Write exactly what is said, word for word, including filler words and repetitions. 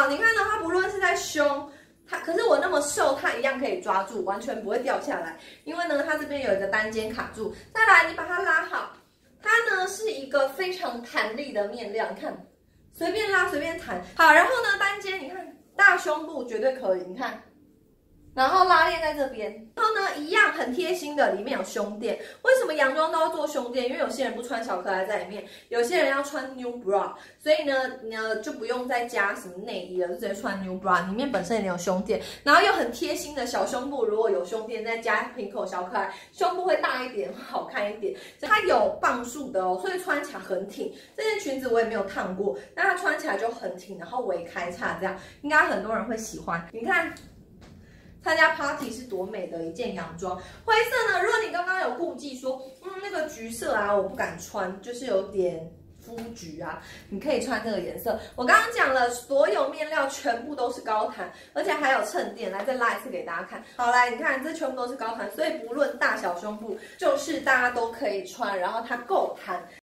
好，你看呢，它不论是在胸。 它可是我那么瘦，它一样可以抓住，完全不会掉下来。因为呢，它这边有一个单肩卡住。再来，你把它拉好，它呢是一个非常弹力的面料，你看，随便拉随便弹。好，然后呢，单肩，你看大胸部绝对可以，你看。 然后拉链在这边，然后呢，一样很贴心的，里面有胸垫。为什么洋装都要做胸垫？因为有些人不穿小可爱在里面，有些人要穿 new bra， 所以呢，呢就不用再加什么内衣了，就直接穿 new bra， 里面本身也有胸垫，然后又很贴心的小胸部，如果有胸垫，再加平口小可爱，胸部会大一点，好看一点。它有磅数的哦，所以穿起来很挺。这件裙子我也没有烫过，但它穿起来就很挺，然后微开叉这样，应该很多人会喜欢。你看。 参加 party 是多美的一件洋装，灰色呢？如果你刚刚有顾忌说，嗯，那个橘色啊，我不敢穿，就是有点肤橘啊，你可以穿这个颜色。我刚刚讲了，所有面料全部都是高弹，而且还有衬垫。来，再拉一次给大家看。好，来，你看这全部都是高弹，所以不论大小胸部，就是大家都可以穿，然后它够弹。